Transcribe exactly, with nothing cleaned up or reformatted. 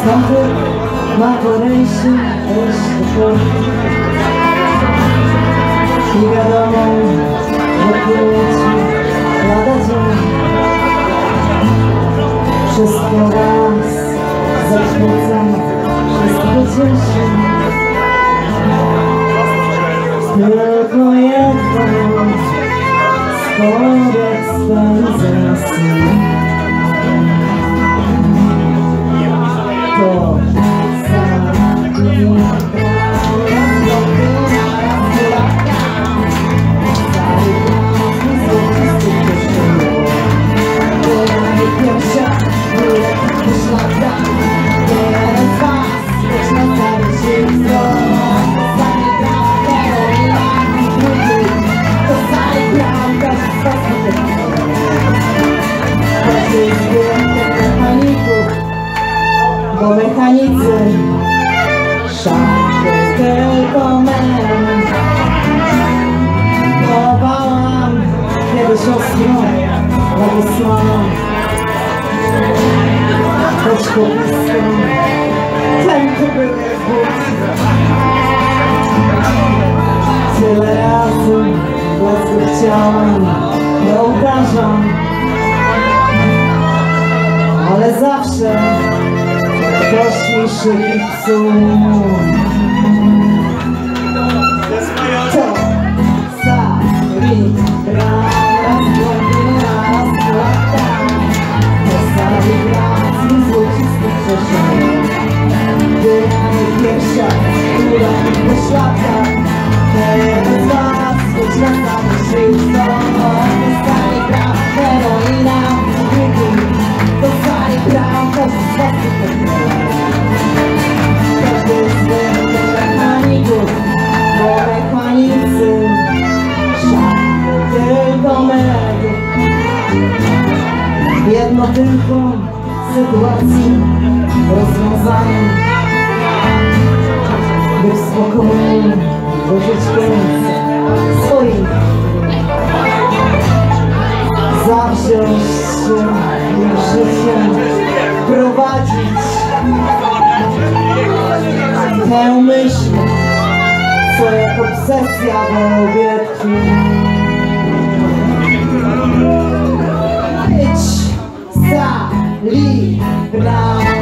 Something my donation is the truth. I wiadomo, że płyci lada dzień. Wszystko raz zaświecam, wszystko cieszy. Tylko jedno, skoro spędzę sen. To bo mechanicy szafy tylko men. Chowałam kiedyś ostro Władysława, choć po blisko ten to był but. Tyle razy blasku chciałam, nie ukażam, ale zawsze ktoś mi szyki psuł. To sali raz głębiej, raz lata. To sali raz mi złocisty przeszedł. Była mi pierwsza, która mi poszlaka. Teraz was, choć na samym życiu. To sali raz heroina, to sali raz, to sali każdy z mechaników, bo mechanicy szafy tylko mego. Jedno tylko sytuacji rozwiązaniem, by w spokoju dożyć koniec swoich. Zawziąć się i życiem prowadzić tę myśl, co jak obsesja we łbie tkwi. Być sali raz.